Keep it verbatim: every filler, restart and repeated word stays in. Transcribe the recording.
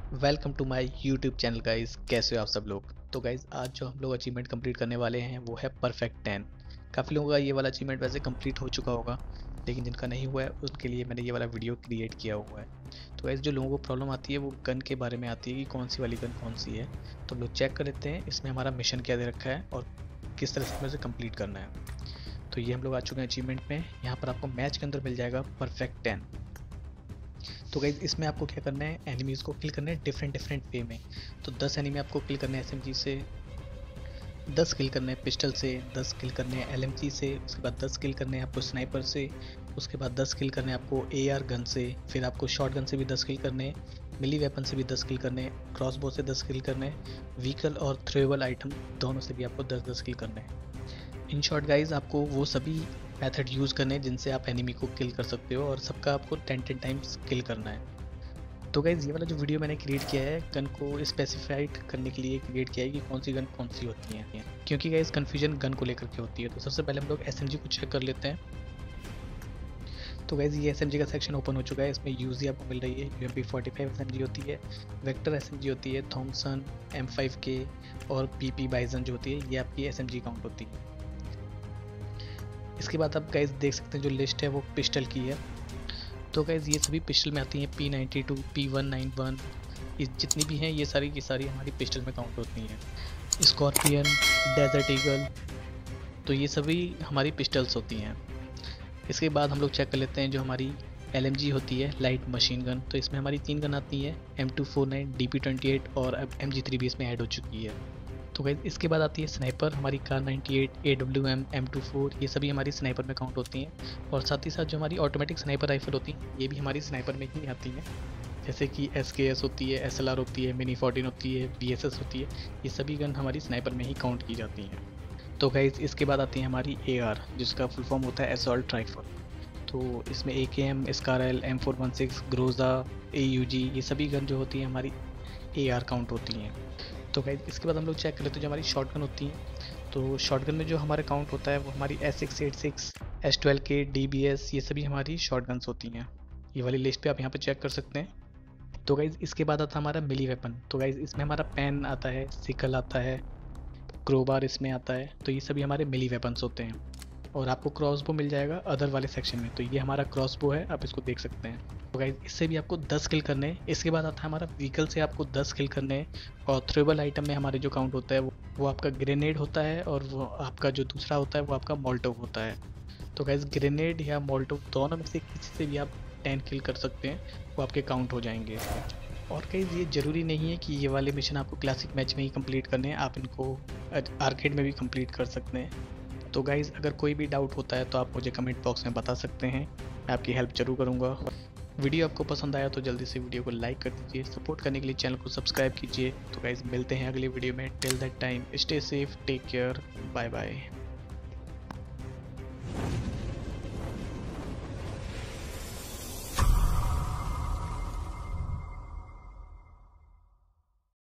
Welcome to my YouTube channel guys. कैसे हो आप सब लोग। तो गाइस आज जो हम लोग अचीवमेंट कंप्लीट करने वाले हैं वो है परफेक्ट टेन। काफ़ी लोगों का ये वाला अचीवमेंट वैसे कंप्लीट हो चुका होगा, लेकिन जिनका नहीं हुआ है उनके लिए मैंने ये वाला वीडियो क्रिएट किया हुआ है। तो गाइस जो लोगों को प्रॉब्लम आती है वो गन के बारे में आती है कि कौन सी वाली गन कौन सी है। तो हम लोग चेक कर लेते हैं इसमें हमारा मिशन क्या दे रखा है और किस तरह से हमें उसे कंप्लीट करना है। तो ये हम लोग आ चुके हैं अचीवमेंट में। यहाँ पर आपको मैच के अंदर मिल जाएगा परफेक्ट टेन। तो गाइज इसमें आपको क्या करना है, एनिमीज़ को किल करना है डिफरेंट डिफरेंट वे में। तो दस एनिमी आपको किल करने हैं एसएमजी से, दस किल करने हैं पिस्टल से, दस किल करने हैं एलएमजी से, उसके बाद दस किल करने हैं आपको स्नाइपर से, उसके बाद दस किल करने हैं आपको एआर गन से, फिर आपको शॉट गन से भी दस किल करने हैं, मिली वेपन से भी दस किल करने हैं, क्रॉसबो से दस किल करने हैं, व्हीकल और थ्रोएबल आइटम दोनों से भी आपको दस दस किल करने हैं। इन शॉर्ट गाइज आपको वो सभी मेथड यूज़ करने हैं जिनसे आप एनिमी को किल कर सकते हो और सबका आपको टेन टेन टाइम्स किल करना है। तो गाइज़ ये वाला जो वीडियो मैंने क्रिएट किया है गन को स्पेसिफाइड करने के लिए क्रिएट किया है कि कौन सी गन कौन सी होती हैं, क्योंकि गाइज़ कन्फ्यूजन गन को लेकर के होती है। तो सबसे पहले हम लोग एसएमजी को चेक कर लेते हैं। तो गाइज़ ये एसएमजी का सेक्शन ओपन हो चुका है। इसमें यूजी आपको मिल रही है, यूएमपी फोर्टी फाइव एसएमजी होती है, वेक्टर एसएमजी होती है, थॉमसन, एम फाइव के और पीपी बाइजन जो होती है ये आपकी एसएमजी काउंट होती है। इसके बाद आप गाइज़ देख सकते हैं जो लिस्ट है वो पिस्टल की है। तो गाइज़ ये सभी पिस्टल में आती हैं, P ninety two, P one nine one, ये जितनी भी हैं ये सारी की सारी हमारी पिस्टल में काउंट होती हैं। स्कॉर्पियन, डेजर्ट ईगल, तो ये सभी हमारी पिस्टल्स होती हैं। इसके बाद हम लोग चेक कर लेते हैं जो हमारी एलएमजी होती है, लाइट मशीन गन। तो इसमें हमारी तीन गन आती हैं, M two four nine, D P twenty eight और अब एम जी थ्री भी इसमें ऐड हो चुकी है। तो गाइस इसके बाद आती है स्नाइपर, हमारी Kar ninety eight, A W M, M two four, ये सभी हमारी स्नाइपर में काउंट होती हैं। और साथ ही साथ जो हमारी ऑटोमेटिक स्नाइपर राइफल होती हैं ये भी हमारी स्नाइपर में ही आती हैं, जैसे कि एस के एस होती है, एस एल आर होती है, मिनी फोर्टीन होती है, बी एस एस होती है, ये सभी गन हमारी स्नाइपर में ही काउंट की जाती हैं। तो गाइस इसके बाद आती है हमारी ए आर, जिसका फुल फॉर्म होता है असॉल्ट राइफल। तो इसमें A K M, SCAR L, M four one six, Groza, A U G, ये सभी गन जो होती हैं हमारी ए आर काउंट होती हैं। तो गाइस इसके बाद हम लोग चेक कर लेते हैं जो हमारी शॉटगन होती हैं। तो शॉटगन में जो हमारा काउंट होता है वो हमारी S six eight six, S twelve K, D B S, ये सभी हमारी शॉटगन्स होती हैं। ये वाली लिस्ट पे आप यहाँ पे चेक कर सकते हैं। तो गाइस इसके बाद आता है हमारा मिली वेपन। तो गाइस इसमें हमारा पेन आता है, सिकल आता है, क्रोबार इसमें आता है। तो ये सभी हमारे मिली वेपन्स होते हैं। और आपको क्रॉसबो मिल जाएगा अदर वाले सेक्शन में। तो ये हमारा क्रॉसबो है, आप इसको देख सकते हैं। तो गाइस इससे भी आपको दस किल करने हैं। इसके बाद आता है हमारा व्हीकल से आपको दस किल करने हैं। और थ्रोएबल आइटम में हमारे जो काउंट होता है वो, वो आपका ग्रेनेड होता है और वो आपका जो दूसरा होता है वो आपका मोल्टोव होता है। तो गाइस ग्रेनेड या मोल्टोव दोनों में से किसी से भी आप टेन किल कर सकते हैं, वो आपके काउंट हो जाएंगे। और गाइस ये ज़रूरी नहीं है कि ये वाले मिशन आपको क्लासिक मैच में ही कंप्लीट करने हैं, आप इनको आर्केड में भी कंप्लीट कर सकते हैं। तो गाइज़ अगर कोई भी डाउट होता है तो आप मुझे कमेंट बॉक्स में बता सकते हैं, मैं आपकी हेल्प जरूर करूँगा। वीडियो आपको पसंद आया तो जल्दी से वीडियो को लाइक कर दीजिए, सपोर्ट करने के लिए चैनल को सब्सक्राइब कीजिए। तो गाइज़ मिलते हैं अगले वीडियो में। Till that time stay safe, take care, bye bye.